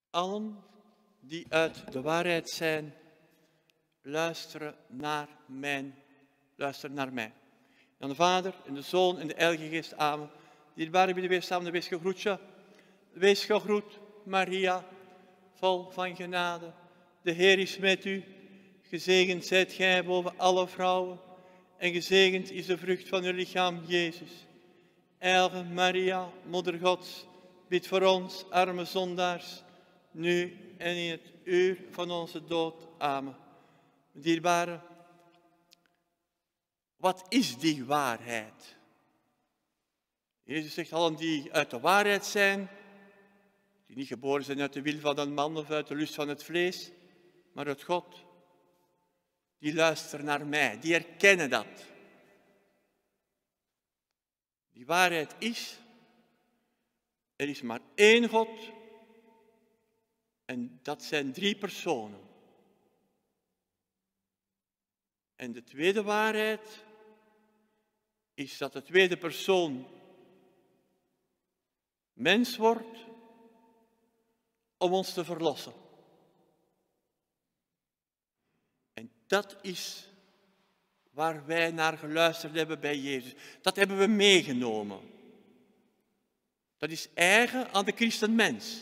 Allen die uit de waarheid zijn, luisteren naar mij. Aan de Vader en de Zoon en de Heilige Geest. Amen. Dierbare bij de wees samen, wees gegroet. Wees gegroet, Maria, vol van genade. De Heer is met u. Gezegend zijt gij boven alle vrouwen. En gezegend is de vrucht van uw lichaam, Jezus. Heilige Maria, Moeder Gods, bid voor ons, arme zondaars, nu en in het uur van onze dood. Amen. Dierbare, wat is die waarheid? Jezus zegt, allen die uit de waarheid zijn, die niet geboren zijn uit de wil van een man of uit de lust van het vlees, maar uit God, die luisteren naar mij, die herkennen dat. Die waarheid is, er is maar één God en dat zijn 3 personen. En de tweede waarheid is dat de tweede persoon mens wordt om ons te verlossen. En dat is waar wij naar geluisterd hebben bij Jezus. Dat hebben we meegenomen. Dat is eigen aan de christenmens.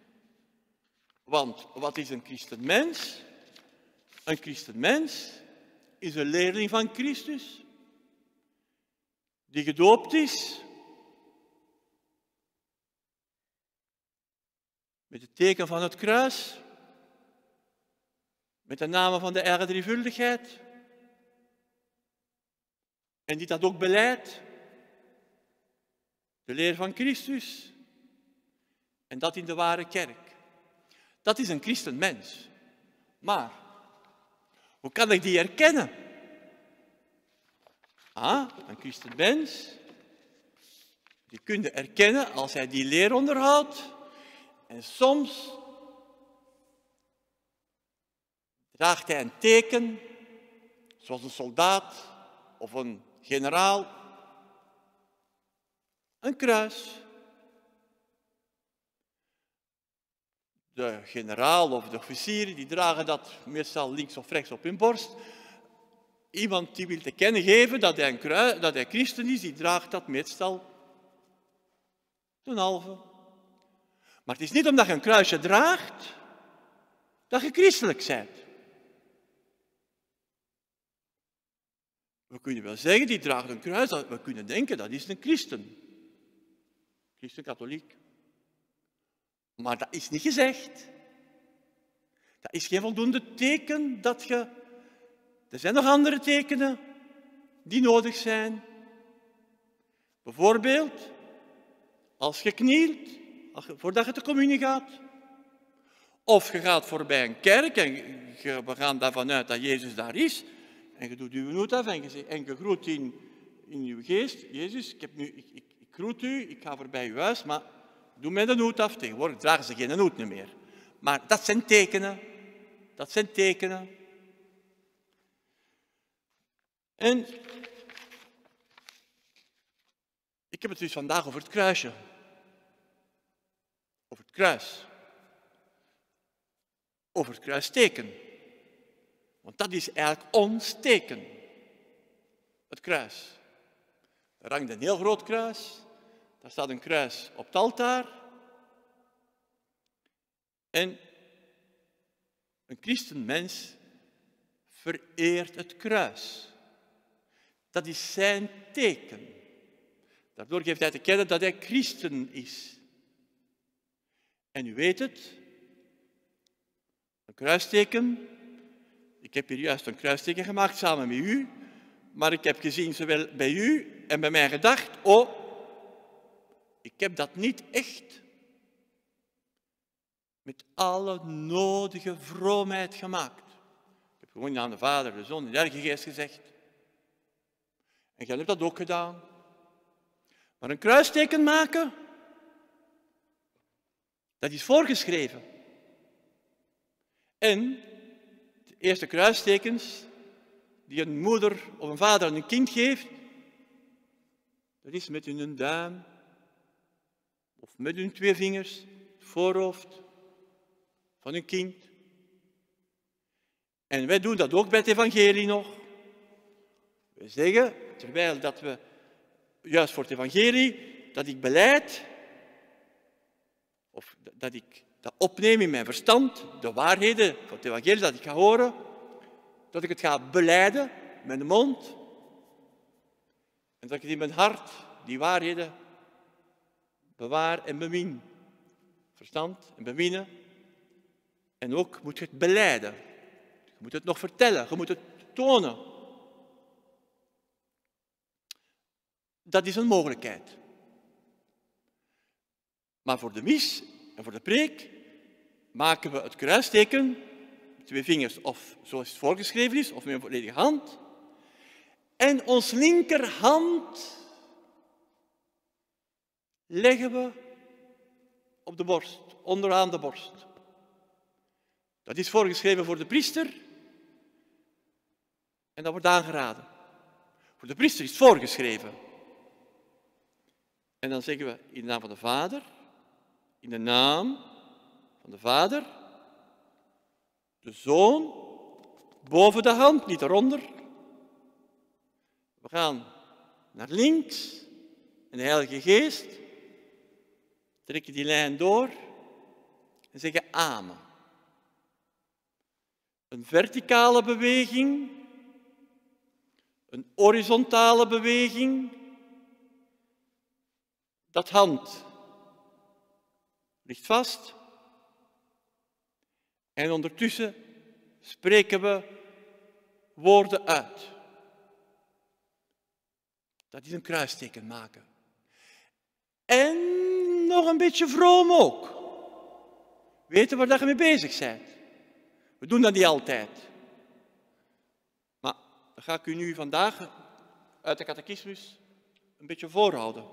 Want wat is een christenmens? Een christenmens is een leerling van Christus, die gedoopt is met het teken van het kruis, met de namen van de heilige drievuldigheid, en die dat ook belijdt, de leer van Christus, en dat in de ware kerk. Dat is een christenmens. Maar hoe kan ik die herkennen? Een christenmens, die kun je herkennen als hij die leer onderhoudt. En soms draagt hij een teken, zoals een soldaat of een generaal, een kruis. De generaal of de officieren die dragen dat meestal links of rechts op hun borst. Iemand die wil te kennen geven dat hij christen is, die draagt dat meestal ten halve. Maar het is niet omdat je een kruisje draagt, dat je christelijk bent. We kunnen wel zeggen, die draagt een kruis, we kunnen denken, dat is een christen. Christen-katholiek. Maar dat is niet gezegd. Dat is geen voldoende teken dat je... Er zijn nog andere tekenen die nodig zijn. Bijvoorbeeld, als je knielt, voordat je de communie gaat. Of je gaat voorbij een kerk en we gaan daarvan uit dat Jezus daar is. En je doet je hoed af en je groet in je geest. Jezus, ik groet u, ik ga voorbij uw huis, maar doe mij de hoed af. Tegenwoordig dragen ze geen hoed meer. Maar dat zijn tekenen. Dat zijn tekenen. En ik heb het dus vandaag over het kruisje. Over het kruis. Over het kruisteken. Want dat is eigenlijk ons teken. Het kruis. Er hangt een heel groot kruis. Daar staat een kruis op het altaar. En een christenmens vereert het kruis. Dat is zijn teken. Daardoor geeft hij te kennen dat hij christen is. En u weet het, een kruisteken. Ik heb hier juist een kruisteken gemaakt samen met u. Maar ik heb gezien, zowel bij u en bij mij gedacht, ik heb dat niet echt met alle nodige vroomheid gemaakt. Ik heb gewoon aan de Vader, de Zoon en de Heilige Geest gezegd. En jij hebt dat ook gedaan. Maar een kruisteken maken, dat is voorgeschreven. En de eerste kruistekens die een moeder of een vader aan een kind geeft, dat is met hun duim of met hun 2 vingers, het voorhoofd, van hun kind. En wij doen dat ook bij het evangelie nog. We zeggen, terwijl dat we, juist voor het evangelie, dat ik belijd, of dat ik dat opneem in mijn verstand, de waarheden van het evangelie dat ik ga horen, dat ik het ga belijden met de mond, en dat ik het in mijn hart, die waarheden, bewaar en bemin. Verstand en beminnen. En ook moet je het belijden. Je moet het nog vertellen, je moet het tonen. Dat is een mogelijkheid. Maar voor de mis en voor de preek maken we het kruisteken, met 2 vingers of zoals het voorgeschreven is, of met een volledige hand. En ons linkerhand leggen we op de borst, onderaan de borst. Dat is voorgeschreven voor de priester en dat wordt aangeraden. Voor de priester is het voorgeschreven. En dan zeggen we in de naam van de Vader, in de naam van de Vader, de Zoon, boven de hand, niet eronder. We gaan naar links en de Heilige Geest trekken die lijn door en zeggen amen. Een verticale beweging, een horizontale beweging. Dat hand ligt vast. En ondertussen spreken we woorden uit. Dat is een kruisteken maken. En nog een beetje vroom ook. Weten waar je mee bezig bent. We doen dat niet altijd. Maar dat ga ik u nu vandaag uit de catechismus een beetje voorhouden.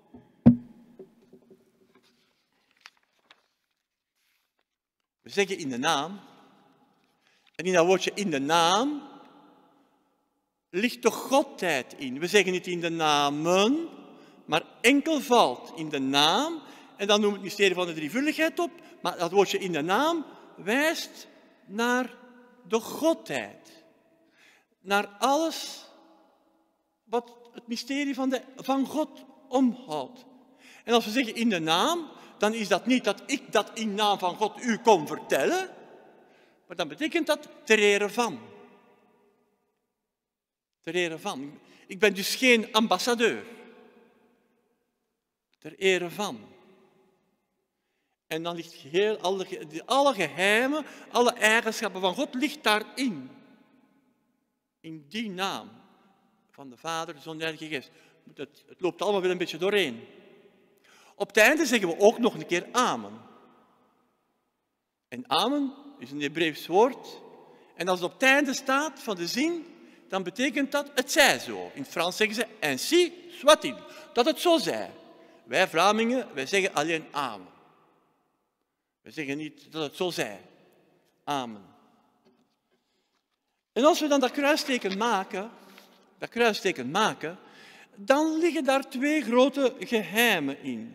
We zeggen in de naam. En in dat woordje in de naam ligt de godheid in. We zeggen niet in de namen, maar enkelvoud in de naam. En dan noemen we het mysterie van de drievuldigheid op. Maar dat woordje in de naam wijst naar de godheid. Naar alles wat het mysterie van God omhoudt. En als we zeggen in de naam, dan is dat niet dat ik dat in naam van God u kom vertellen. Maar dan betekent dat ter ere van. Ter ere van. Ik ben dus geen ambassadeur. Ter ere van. En dan ligt alle geheimen, alle eigenschappen van God ligt daarin. In die naam van de Vader, de Zoon en de Heilige Geest. Het loopt allemaal weer een beetje doorheen. Op het einde zeggen we ook nog een keer amen. En amen is een Hebreeuws woord. En als het op het einde staat van de zin, dan betekent dat het zij zo. In het Frans zeggen ze ainsi soit-il. Dat het zo zij. Wij Vlamingen, wij zeggen alleen amen. We zeggen niet dat het zo zij. Amen. En als we dan dat kruisteken maken, dan liggen daar 2 grote geheimen in.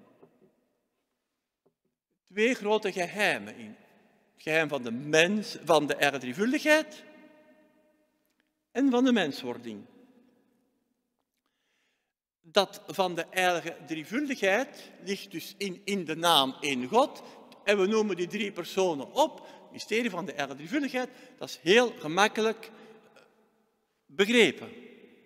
2 grote geheimen in. Het geheim van de mens, van de heilige drievuldigheid en van de menswording. Dat van de heilige drievuldigheid ligt dus in de naam één God. En we noemen die 3 personen op. Het mysterie van de heilige drievuldigheid, dat is heel gemakkelijk begrepen.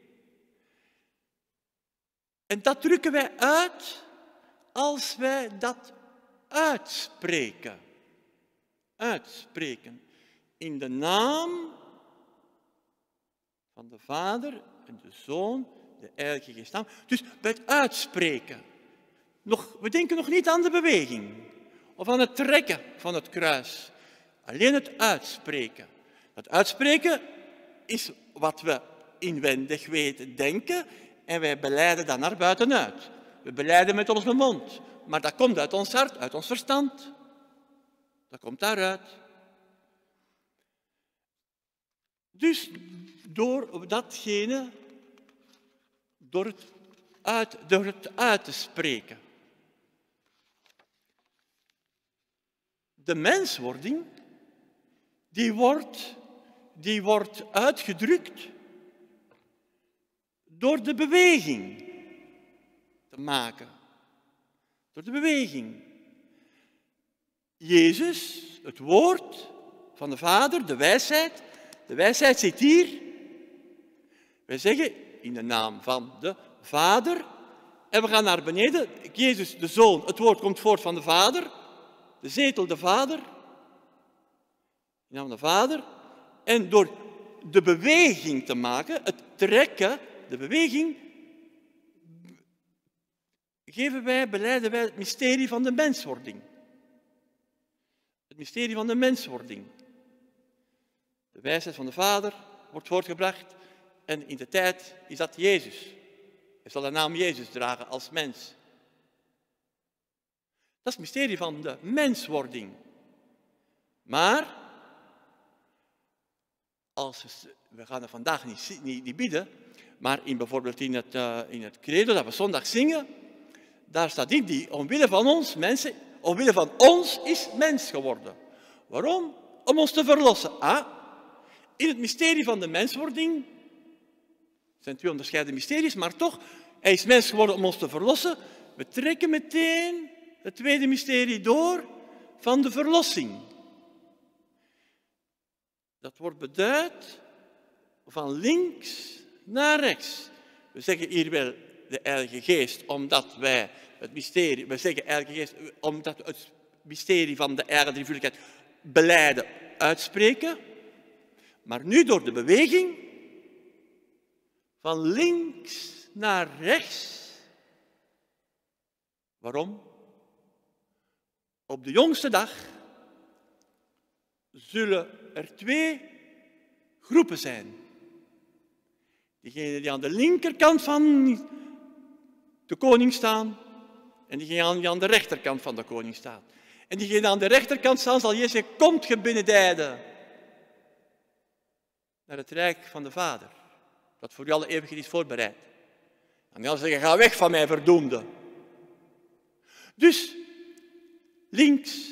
En dat drukken wij uit als wij dat uitspreken. Uitspreken. In de naam van de Vader en de Zoon, de Heilige Geest. Dus bij het uitspreken. We denken nog niet aan de beweging. Of aan het trekken van het kruis. Alleen het uitspreken. Het uitspreken is wat we inwendig weten, denken. En wij belijden dat naar buiten uit. We belijden met onze mond. Maar dat komt uit ons hart, uit ons verstand. Dat komt daaruit. Dus door datgene, door het uit te spreken. de menswording, die wordt uitgedrukt door de beweging te maken. Door de beweging. Jezus, het woord van de Vader, de wijsheid zit hier. Wij zeggen in de naam van de Vader. En we gaan naar beneden. Jezus, de Zoon, het woord komt voort van de Vader. De zetel, de Vader. In naam van de Vader. En door de beweging te maken, het trekken, de beweging, belijden wij het mysterie van de menswording. Het mysterie van de menswording. De wijsheid van de Vader wordt voortgebracht en in de tijd is dat Jezus. Hij zal de naam Jezus dragen als mens. Dat is het mysterie van de menswording. Maar, we gaan er vandaag niet bidden, maar bijvoorbeeld in het credo dat we zondag zingen, daar staat in die omwille van ons mensen, omwille van ons is mens geworden. Waarom? Om ons te verlossen. In het mysterie van de menswording, er zijn twee onderscheiden mysteries, maar toch, hij is mens geworden om ons te verlossen. We trekken meteen het tweede mysterie door van de verlossing. Dat wordt beduid van links naar rechts. We zeggen hier wel de Heilige Geest, omdat wij het mysterie, we zeggen Heilige Geest, omdat we het mysterie van de eigen drievuldigheid belijden, uitspreken. Maar nu door de beweging van links naar rechts. Waarom? Op de jongste dag zullen er twee groepen zijn. Diegenen die aan de linkerkant van de koning staan en diegenen die aan de rechterkant van de koning staan. En diegenen die aan de rechterkant staan zal Jezus zeggen, komt ge binnendijden naar het rijk van de Vader, dat voor u alle eeuwigheid is voorbereid. En die zal zeggen, ga weg van mij, verdoemde. Dus links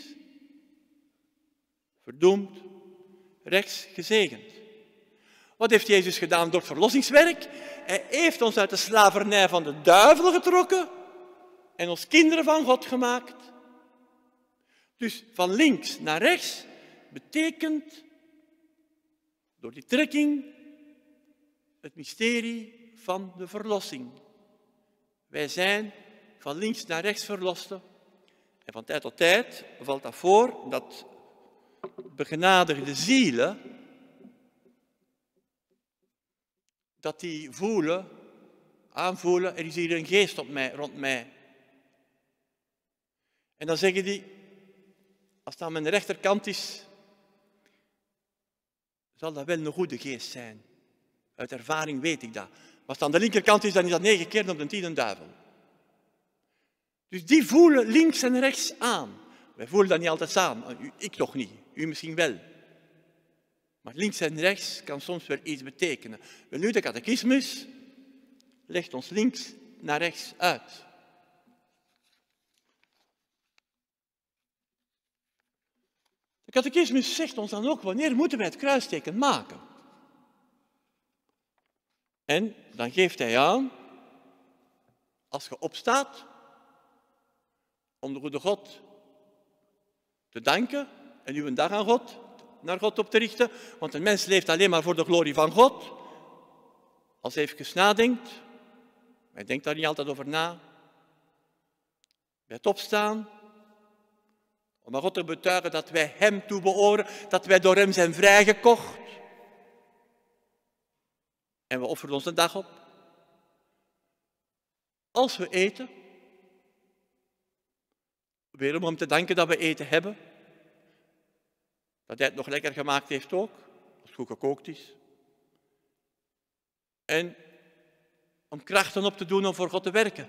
verdoemd, rechts gezegend. Wat heeft Jezus gedaan door het verlossingswerk? Hij heeft ons uit de slavernij van de duivel getrokken en ons kinderen van God gemaakt. Dus van links naar rechts betekent door die trekking het mysterie van de verlossing. Wij zijn van links naar rechts verlosten. En van tijd tot tijd valt dat voor dat begenadigde zielen, dat die voelen, aanvoelen, er is hier een geest rond mij. En dan zeggen die, als het aan mijn rechterkant is, zal dat wel een goede geest zijn. Uit ervaring weet ik dat. Maar als het aan de linkerkant is, dan is dat 9 keer op de 10 een duivel. Dus die voelen links en rechts aan. Wij voelen dat niet altijd aan. Ik toch niet. U misschien wel. Maar links en rechts kan soms wel iets betekenen. Wel nu, de catechismus legt ons links naar rechts uit. De catechismus zegt ons dan ook, wanneer moeten wij het kruisteken maken? En dan geeft hij aan, als je opstaat, om de goede God te danken en uw dag aan God, naar God op te richten, want een mens leeft alleen maar voor de glorie van God. Als hij even nadenkt, hij denkt daar niet altijd over na, bij het opstaan, om aan God te betuigen dat wij hem toe behoren, dat wij door hem zijn vrijgekocht. En we offeren ons een dag op. Als we eten, weer om hem te danken dat we eten hebben, dat hij het nog lekker gemaakt heeft ook, als het goed gekookt is. En om krachten op te doen om voor God te werken.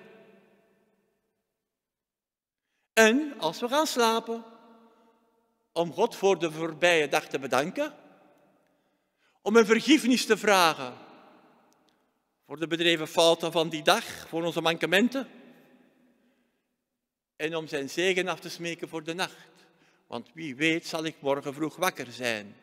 En als we gaan slapen, om God voor de voorbije dag te bedanken, om een vergiffenis te vragen voor de bedreven fouten van die dag, voor onze mankementen, en om zijn zegen af te smeken voor de nacht. want wie weet zal ik morgen vroeg wakker zijn.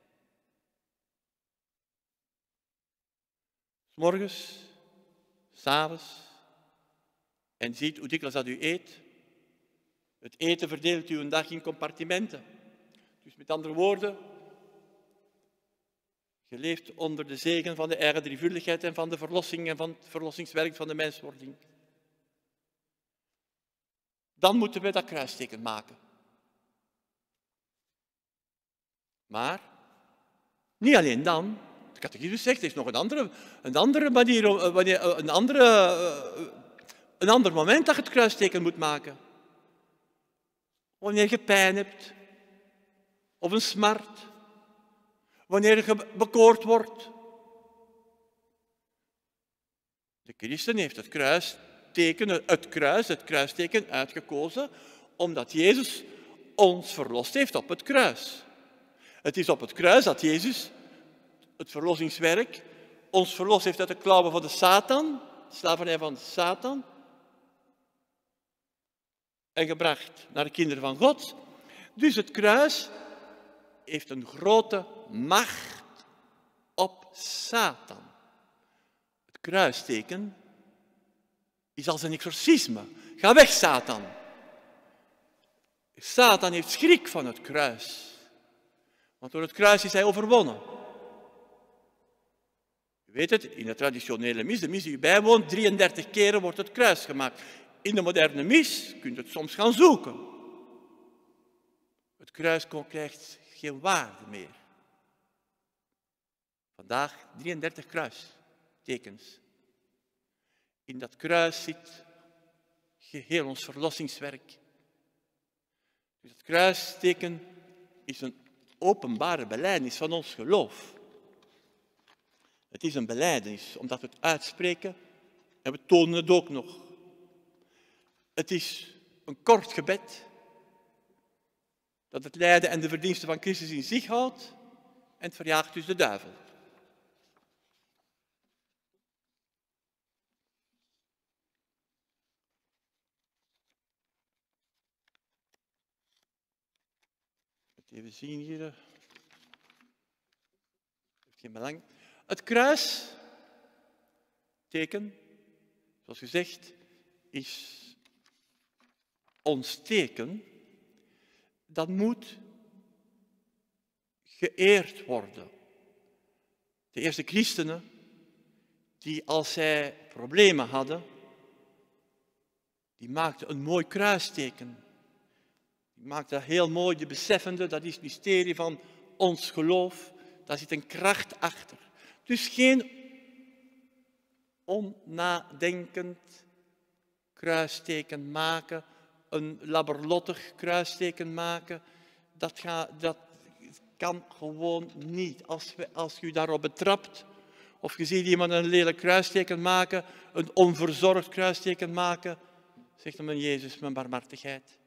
's Morgens, 's avonds, en ziet hoe dikwijls dat u eet. Het eten verdeelt u een dag in compartimenten. Dus met andere woorden, je leeft onder de zegen van de eigen drievuldigheid en van de verlossing en van het verlossingswerk van de menswording. Dan moeten we dat kruisteken maken. Maar niet alleen dan. De catechismus zegt, er is nog een andere manier, een ander moment dat je het kruisteken moet maken. Wanneer je pijn hebt, of een smart, wanneer je bekoord wordt. De christen heeft het kruisteken uitgekozen, omdat Jezus ons verlost heeft op het kruis. Het is op het kruis dat Jezus het verlossingswerk ons verlost heeft uit de klauwen van de Satan, de slavernij van Satan, en gebracht naar de kinderen van God. Dus het kruis heeft een grote macht op Satan. Het kruisteken is als een exorcisme. Ga weg, Satan. Satan heeft schrik van het kruis. Want door het kruis is hij overwonnen. U weet het, in de traditionele mis, de mis die u bijwoont, 33 keren wordt het kruis gemaakt. In de moderne mis kunt u het soms gaan zoeken. Het kruis krijgt geen waarde meer. Vandaag 33 kruistekens. In dat kruis zit geheel ons verlossingswerk. Dus het kruisteken is een openbare belijdenis van ons geloof. Het is een belijdenis, omdat we het uitspreken en we tonen het ook nog. Het is een kort gebed dat het lijden en de verdiensten van Christus in zich houdt en het verjaagt dus de duivel. Even zien hier. Heeft geen belang. Het kruisteken, zoals gezegd, is ons teken. Dat moet geëerd worden. De eerste christenen, die als zij problemen hadden, die maakten een mooi kruisteken. Die maakten dat heel mooi, de beseffende, dat is het mysterie van ons geloof. Daar zit een kracht achter. Dus geen onnadenkend kruisteken maken, een labberlottig kruisteken maken. Dat kan gewoon niet. Als je daarop betrapt, of je ziet iemand een lelijk kruisteken maken, een onverzorgd kruisteken maken, zegt hem: Jezus, mijn barmhartigheid.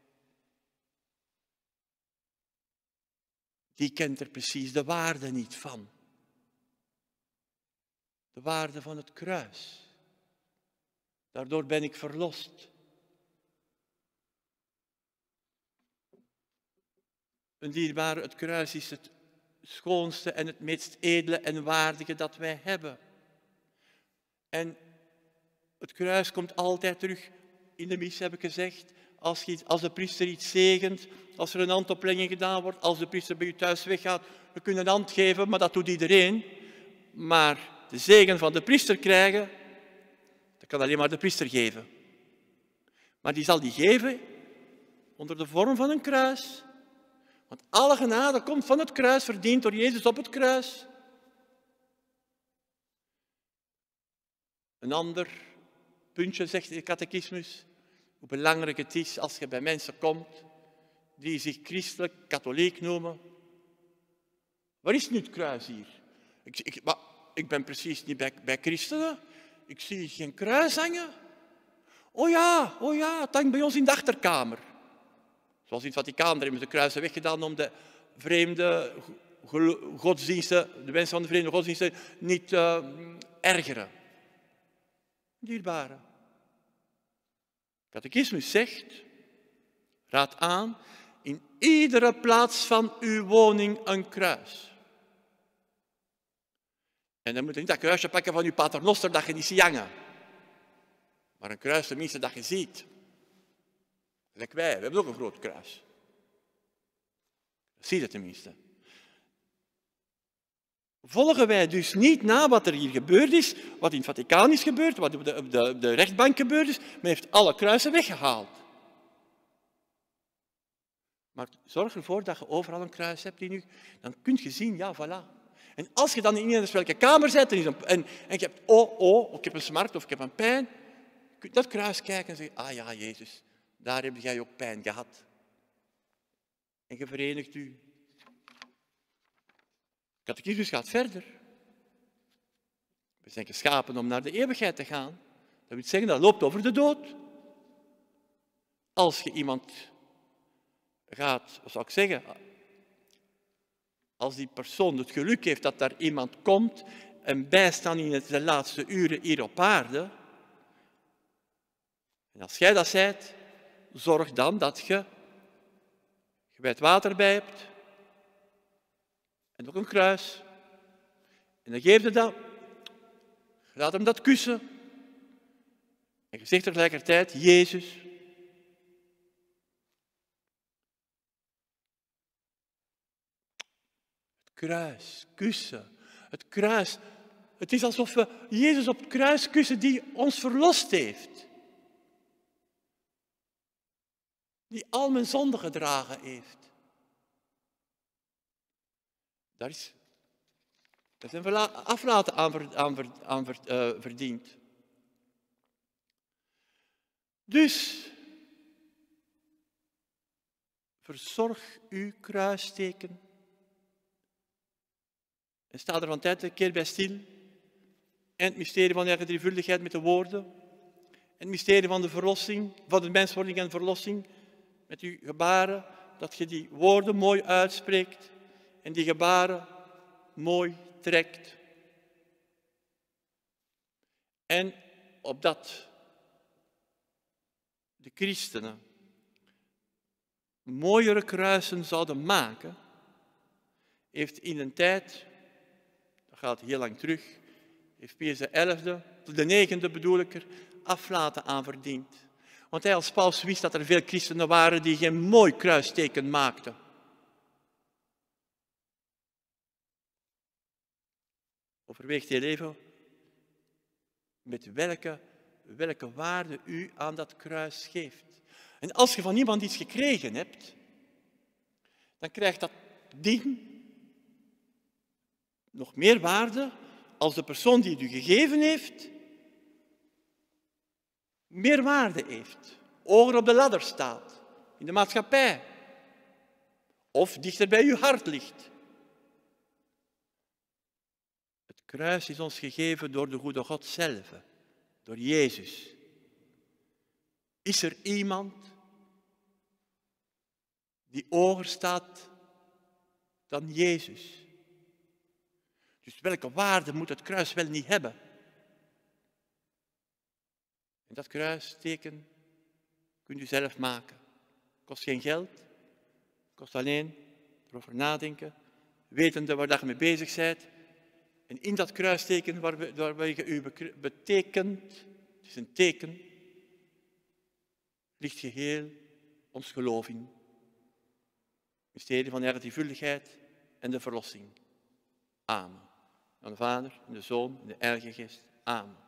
Die kent er precies de waarde niet van. De waarde van het kruis. Daardoor ben ik verlost. Een dierbare, het kruis is het schoonste en het meest edele en waardige dat wij hebben. En het kruis komt altijd terug. In de mis heb ik gezegd, als de priester iets zegent, als er een handoplegging gedaan wordt, als de priester bij u thuis weggaat, we kunnen een hand geven, maar dat doet iedereen. Maar de zegen van de priester krijgen, dat kan alleen maar de priester geven. Maar die zal die geven onder de vorm van een kruis. Want alle genade komt van het kruis, verdiend door Jezus op het kruis. Een ander puntje, zegt de catechismus, hoe belangrijk het is als je bij mensen komt die zich christelijk, katholiek noemen. Waar is nu het kruis hier? Ik ben precies niet bij christenen. Ik zie geen kruis hangen. Oh ja, het hangt bij ons in de achterkamer. Zoals in het Vaticaan, daar hebben ze de kruisen weggedaan om de vreemde godsdiensten, de mensen van de vreemde godsdiensten, niet te ergeren. Dierbare. Catechismus zegt, raadt aan, in iedere plaats van uw woning een kruis. En dan moet je niet dat kruisje pakken van uw paternoster dat je niet ziet hangen. Maar een kruis tenminste dat je ziet. Gelijk wij, we hebben ook een groot kruis. Dat zie je tenminste. Volgen wij dus niet na wat er hier gebeurd is, wat in het Vaticaan is gebeurd, wat op de rechtbank gebeurd is, men heeft alle kruisen weggehaald. Maar zorg ervoor dat je overal een kruis hebt, dan kun je zien, ja, voilà. En als je dan in welke kamer zit en je hebt, oh, ik heb een smart of ik heb een pijn, kun je dat kruis kijken en zeggen, ah ja, Jezus, daar heb jij ook pijn gehad. En je verenigt u. De catechismus gaat verder. We zijn geschapen om naar de eeuwigheid te gaan. Dat wil zeggen, dat loopt over de dood. Als je iemand gaat, wat zou ik zeggen, als die persoon het geluk heeft dat daar iemand komt en bijstaan in de laatste uren hier op aarde, en als jij dat zijt, zorg dan dat je gewijd water bij hebt en ook een kruis. En dan geef je dat, je laat hem dat kussen en je zegt tegelijkertijd, Jezus, het kruis, kussen, het kruis. Het is alsof we Jezus op het kruis kussen die ons verlost heeft. Die al mijn zonden gedragen heeft. Daar is een aflaten aan verdiend. Dus, verzorg uw kruisteken. En sta er van tijd een keer bij stil. En het mysterie van de drievuldigheid met de woorden. En het mysterie van de verlossing, van de menswording en verlossing. Met uw gebaren, dat je die woorden mooi uitspreekt. En die gebaren mooi trekt. En opdat de christenen mooiere kruisen zouden maken, heeft in een tijd, dat gaat heel lang terug, heeft Pius XI, de 9e bedoel ik er, aflaten aan verdiend. Want hij als paus wist dat er veel christenen waren die geen mooi kruisteken maakten. Overweegt heel even met welke waarde u aan dat kruis geeft. En als je van iemand iets gekregen hebt, dan krijgt dat ding nog meer waarde als de persoon die het u gegeven heeft, meer waarde heeft. Hoger op de ladder staat, in de maatschappij. Of dichter bij uw hart ligt. Het kruis is ons gegeven door de goede God zelf, door Jezus. Is er iemand die hoger staat dan Jezus? Dus welke waarde moet het kruis wel niet hebben? En dat kruisteken kunt u zelf maken. Kost geen geld, kost alleen erover nadenken, wetende waar je mee bezig bent. En in dat kruisteken waarbij je u betekent, het is een teken, ligt geheel ons geloof in. Het mysterie van de drievuldigheid en de verlossing. Amen. Aan de Vader, en de Zoon, en de Heilige Geest. Amen.